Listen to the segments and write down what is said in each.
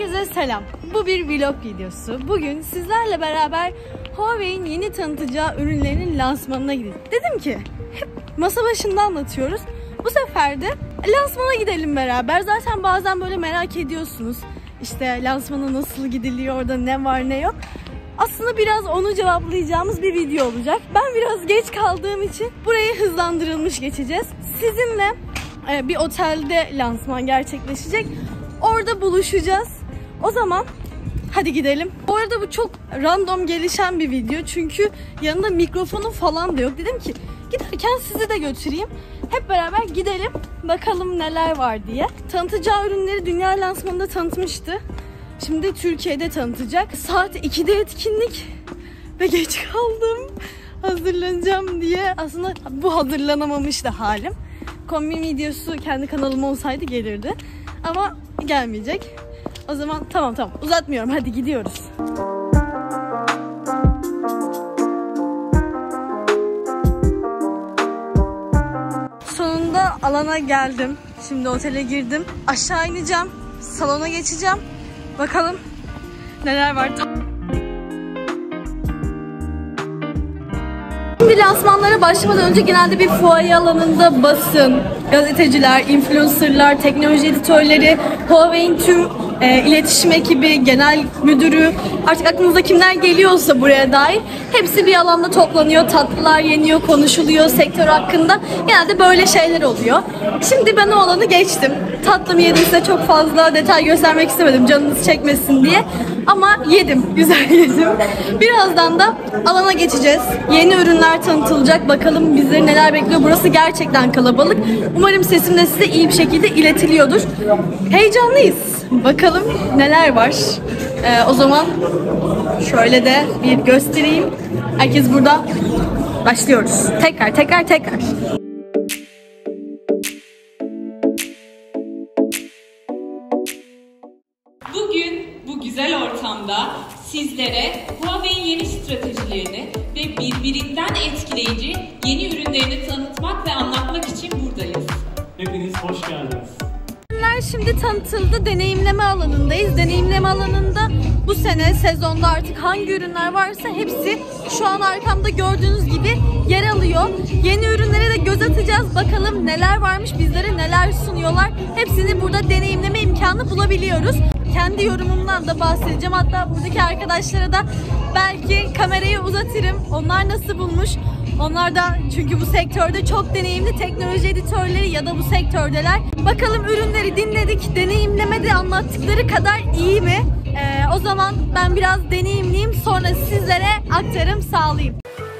Herkese selam. Bu bir vlog videosu. Bugün sizlerle beraber Huawei'in yeni tanıtacağı ürünlerinin lansmanına gidelim. Dedim ki hep masa başında anlatıyoruz. Bu sefer de lansmana gidelim beraber. Zaten bazen böyle merak ediyorsunuz. İşte lansmana nasıl gidiliyor, orada ne var ne yok. Aslında biraz onu cevaplayacağımız bir video olacak. Ben biraz geç kaldığım için burayı hızlandırılmış geçeceğiz. Sizinle bir otelde lansman gerçekleşecek. Orada buluşacağız. O zaman hadi gidelim. Bu arada bu çok random gelişen bir video. Çünkü yanında mikrofonu falan da yok. Dedim ki giderken sizi de götüreyim. Hep beraber gidelim. Bakalım neler var diye. Tanıtacağı ürünleri dünya lansmanında tanıtmıştı. Şimdi Türkiye'de tanıtacak. Saat 2'de etkinlik. Ve geç kaldım. Hazırlanacağım diye. Aslında bu hazırlanamamış da halim. Kombin videosu kendi kanalıma olsaydı gelirdi. Ama gelmeyecek. O zaman tamam uzatmıyorum, hadi gidiyoruz. Sonunda alana geldim. Şimdi otele girdim. Aşağı ineceğim. Salona geçeceğim. Bakalım neler var. Şimdi lansmanlara başlamadan önce genelde bir fuaye alanında basın, gazeteciler, influencerlar, teknoloji editörleri, Huawei'in tüm iletişim ekibi, genel müdürü, artık aklınıza kimler geliyorsa buraya dair hepsi bir alanda toplanıyor, tatlılar yeniyor, konuşuluyor sektör hakkında. Genelde böyle şeyler oluyor. Şimdi ben o alanı geçtim. Tatlımı yedim, size çok fazla detay göstermek istemedim canınız çekmesin diye. Ama yedim, güzel yedim. Birazdan da alana geçeceğiz. Yeni ürünler tanıtılacak. Bakalım bizleri neler bekliyor. Burası gerçekten kalabalık. Umarım sesim de size iyi bir şekilde iletiliyordur. Heyecanlıyız. Bakalım neler var. O zaman şöyle de bir göstereyim. Herkes burada. Başlıyoruz. Tekrar. Bugün bu güzel ortamda sizlere Huawei'in yeni stratejilerini ve birbirinden etkileyici yeni ürünlerini tanıtmak ve anlatmak için buradayız. Hepiniz hoş geldiniz. Ürünler şimdi tanıtıldı. Deneyimleme alanındayız. Deneyimleme alanında bu sene sezonda artık hangi ürünler varsa hepsi şu an arkamda gördüğünüz gibi yer alıyor. Yeni ürünlere de göz atacağız. Bakalım neler varmış, bizlere neler sunuyorlar. Hepsini burada deneyimleme imkanı bulabiliyoruz. Kendi yorumumdan da bahsedeceğim. Hatta buradaki arkadaşlara da belki kamerayı uzatırım. Onlar nasıl bulmuş? Onlar da çünkü bu sektörde çok deneyimli teknoloji editörleri ya da bu sektördeler. Bakalım ürünleri dinledik. Deneyimlemede anlattıkları kadar iyi mi? O zaman ben biraz deneyimleyeyim. Sonra sizlere aktarım sağlayayım.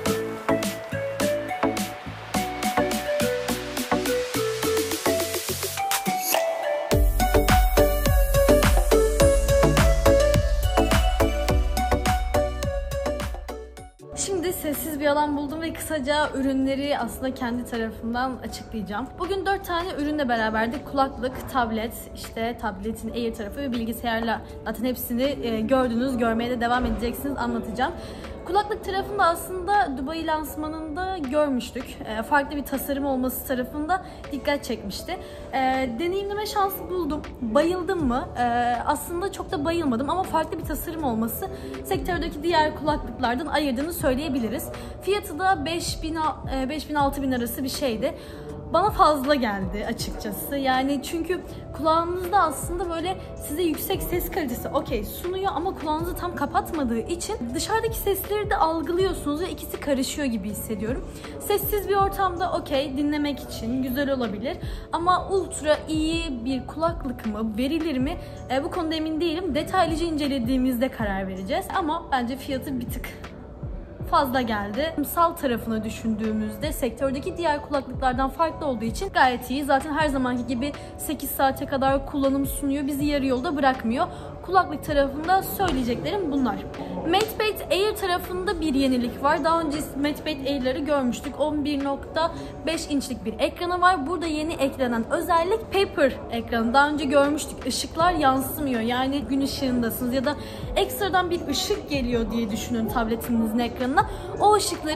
Şimdi sessiz bir alan buldum ve kısaca ürünleri aslında kendi tarafımdan açıklayacağım. Bugün 4 tane ürünle beraberdik. Kulaklık, tablet, işte tabletin Air tarafı ve bilgisayarla zaten hepsini gördünüz, görmeye de devam edeceksiniz, anlatacağım. Kulaklık tarafında aslında Dubai lansmanında görmüştük. Farklı bir tasarım olması tarafında dikkat çekmişti. Deneyimleme şansı buldum. Bayıldım mı? Aslında çok da bayılmadım ama farklı bir tasarım olması sektördeki diğer kulaklıklardan ayırdığını söyleyebiliriz. Fiyatı da 5.000-6.000 arası bir şeydi. Bana fazla geldi açıkçası. Yani çünkü kulağınızda aslında böyle size yüksek ses kalitesi sunuyor ama kulağınızı tam kapatmadığı için dışarıdaki sesleri de algılıyorsunuz ve ikisi karışıyor gibi hissediyorum. Sessiz bir ortamda dinlemek için güzel olabilir ama ultra iyi bir kulaklık mı, verilir mi? Bu konuda emin değilim. Detaylıca incelediğimizde karar vereceğiz ama bence fiyatı bir tık fazla geldi. Sal tarafını düşündüğümüzde sektördeki diğer kulaklıklardan farklı olduğu için gayet iyi. Zaten her zamanki gibi 8 saate kadar kullanım sunuyor. Bizi yarı yolda bırakmıyor. Kulaklık tarafında söyleyeceklerim bunlar. MatePad Air tarafında bir yenilik var. Daha önce MatePad Air'leri görmüştük. 11.5 inçlik bir ekranı var. Burada yeni eklenen özellik Paper ekranı. Daha önce görmüştük. Işıklar yansımıyor. Yani gün ışığındasınız ya da ekstradan bir ışık geliyor diye düşünün tabletinizin ekranına. O ışıkları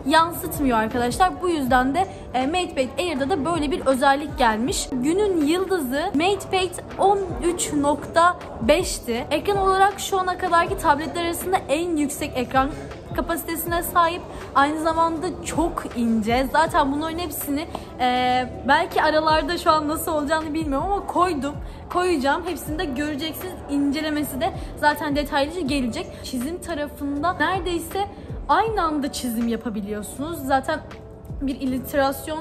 yansıtmıyor arkadaşlar. Bu yüzden de MatePad Air'da da böyle bir özellik gelmiş. Günün yıldızı MatePad 13.5'ti. Ekran olarak şu ana kadarki tabletler arasında en yüksek ekran kapasitesine sahip. Aynı zamanda çok ince. Zaten bunların hepsini belki aralarda şu an nasıl olacağını bilmiyorum ama koyacağım. Hepsini de göreceksiniz. İncelemesi de zaten detaylıca gelecek. Çizim tarafında neredeyse aynı anda çizim yapabiliyorsunuz. Zaten bir illüstrasyon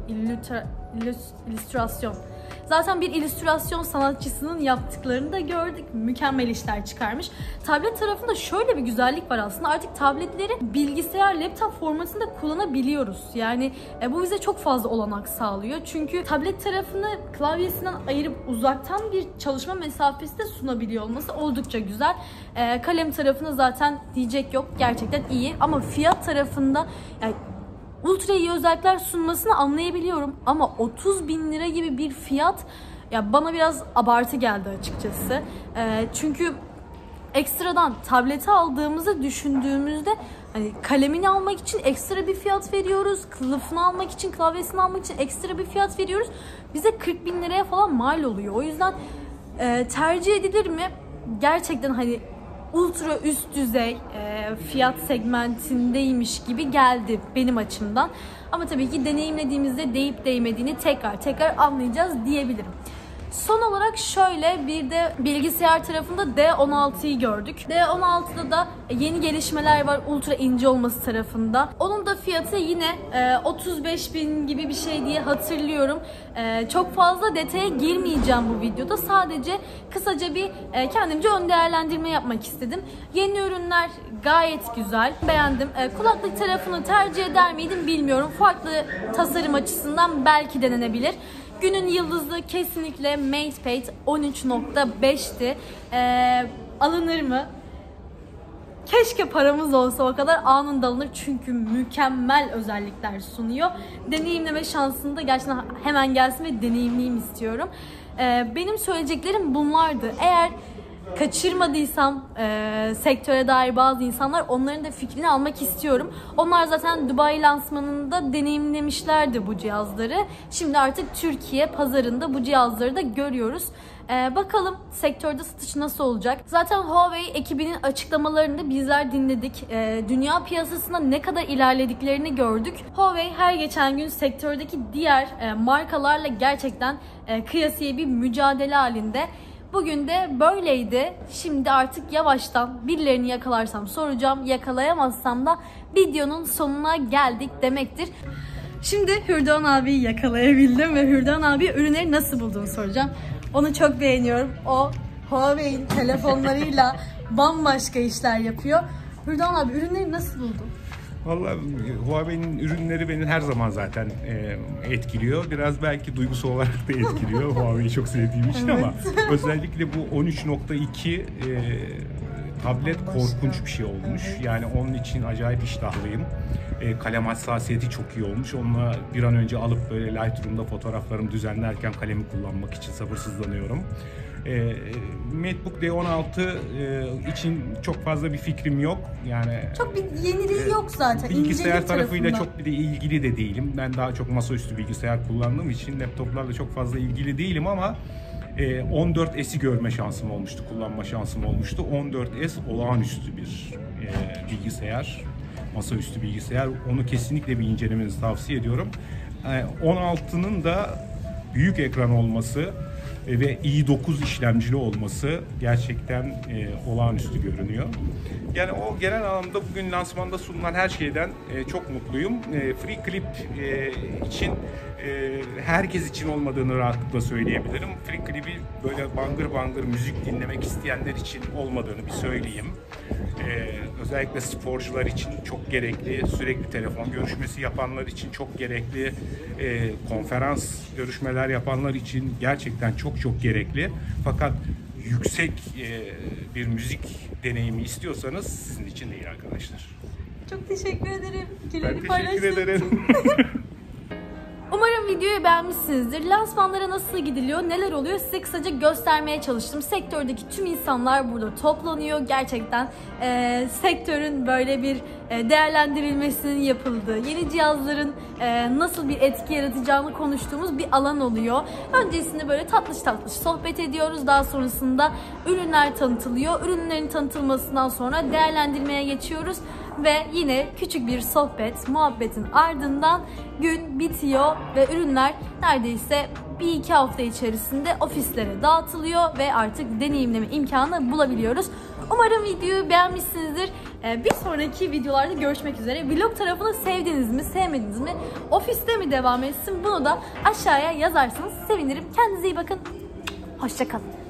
Zaten bir illüstrasyon sanatçısının yaptıklarını da gördük. Mükemmel işler çıkarmış. Tablet tarafında şöyle bir güzellik var aslında. Artık tabletleri bilgisayar, laptop formatında kullanabiliyoruz. Yani bu bize çok fazla olanak sağlıyor. Çünkü tablet tarafını klavyesinden ayırıp uzaktan bir çalışma mesafesi de sunabiliyor olması oldukça güzel. Kalem tarafında zaten diyecek yok. Gerçekten iyi. Ama fiyat tarafında yani ultra iyi özellikler sunmasını anlayabiliyorum ama 30.000 lira gibi bir fiyat ya bana biraz abartı geldi açıkçası. Çünkü ekstradan tableti aldığımızı düşündüğümüzde hani kalemini almak için ekstra bir fiyat veriyoruz. Kılıfını almak için, klavyesini almak için ekstra bir fiyat veriyoruz. Bize 40.000 liraya falan mal oluyor. O yüzden tercih edilir mi? Gerçekten hani ultra üst düzey fiyat segmentindeymiş gibi geldi benim açımdan. Ama tabii ki deneyimlediğimizde değip değmediğini tekrar anlayacağız diyebilirim. Son olarak şöyle bir de bilgisayar tarafında D16'yı gördük. D16'da da yeni gelişmeler var ultra ince olması tarafında. Onun da fiyatı yine 35.000 gibi bir şey diye hatırlıyorum. Çok fazla detaya girmeyeceğim bu videoda. Sadece kısaca bir kendimce ön değerlendirme yapmak istedim. Yeni ürünler gayet güzel. Beğendim. Kulaklık tarafını tercih eder miydim bilmiyorum. Farklı tasarım açısından belki denenebilir. Günün yıldızı kesinlikle MatePad 13.5'ti. Alınır mı? Keşke paramız olsa o kadar anında alınır çünkü mükemmel özellikler sunuyor. Deneyimleme şansını da gerçekten hemen gelsin ve deneyimleyeyim istiyorum. Benim söyleyeceklerim bunlardı. Eğer kaçırmadıysam sektöre dair bazı insanlar onların da fikrini almak istiyorum. Onlar zaten Dubai lansmanında deneyimlemişlerdi bu cihazları. Şimdi artık Türkiye pazarında bu cihazları da görüyoruz. Bakalım sektörde satış nasıl olacak? Zaten Huawei ekibinin açıklamalarını da bizler dinledik. Dünya piyasasında ne kadar ilerlediklerini gördük. Huawei her geçen gün sektördeki diğer markalarla gerçekten kıyasıya bir mücadele halinde. Bugün de böyleydi. Şimdi artık yavaştan birilerini yakalarsam soracağım. Yakalayamazsam da videonun sonuna geldik demektir. Şimdi Hürdan abiyi yakalayabildim ve Hürdan abi ürünleri nasıl bulduğunu soracağım. Onu çok beğeniyorum. O Huawei'in telefonlarıyla bambaşka işler yapıyor. Hürdan abi ürünleri nasıl buldun? Vallahi Huawei'nin ürünleri beni her zaman zaten etkiliyor. Biraz belki duygusal olarak da etkiliyor. Huawei'yi çok sevdiğim için ama özellikle bu 13.2 tablet korkunç bir şey olmuş. Yani onun için acayip iştahlıyım. Kalem hassasiyeti çok iyi olmuş. Onunla bir an önce alıp böyle Lightroom'da fotoğraflarımı düzenlerken kalemi kullanmak için sabırsızlanıyorum. MacBook D16 için çok fazla bir fikrim yok. Yani çok bir yeniliği yok zaten. Bilgisayar tarafıyla çok bir de ilgili de değilim. Ben daha çok masaüstü bilgisayar kullandığım için laptoplarla çok fazla ilgili değilim ama 14S'i görme şansım olmuştu, kullanma şansım olmuştu. 14S olağanüstü bir bilgisayar, masaüstü bilgisayar. Onu kesinlikle bir incelemenizi tavsiye ediyorum. 16'nın da büyük ekran olması ve i9 işlemcili olması gerçekten olağanüstü görünüyor. Yani o genel anlamda bugün lansmanda sunulan her şeyden çok mutluyum. FreeClip için herkes için olmadığını rahatlıkla söyleyebilirim. FreeClip'i böyle bangır bangır müzik dinlemek isteyenler için olmadığını bir söyleyeyim. Özellikle sporcular için çok gerekli, sürekli telefon görüşmesi yapanlar için çok gerekli, konferans görüşmeler yapanlar için gerçekten çok gerekli. Fakat yüksek bir müzik deneyimi istiyorsanız sizin için değil arkadaşlar. Çok teşekkür ederim. Ben teşekkür ederim. Umarım Umarım videoyu beğenmişsinizdir. Lansmanlara nasıl gidiliyor, neler oluyor size kısaca göstermeye çalıştım. Sektördeki tüm insanlar burada toplanıyor. Gerçekten sektörün böyle bir değerlendirilmesinin yapıldığı, yeni cihazların nasıl bir etki yaratacağını konuştuğumuz bir alan oluyor. Öncesinde böyle tatlış tatlış sohbet ediyoruz. Daha sonrasında ürünler tanıtılıyor. Ürünlerin tanıtılmasından sonra değerlendirmeye geçiyoruz. Ve yine küçük bir sohbet, muhabbetin ardından gün bitiyor ve ürünler neredeyse 1-2 hafta içerisinde ofislere dağıtılıyor ve artık deneyimleme imkanı bulabiliyoruz. Umarım videoyu beğenmişsinizdir. Bir sonraki videolarda görüşmek üzere. Vlog tarafını sevdiniz mi, sevmediniz mi? Ofiste mi devam etsin? Bunu da aşağıya yazarsanız sevinirim. Kendinize iyi bakın. Hoşça kalın.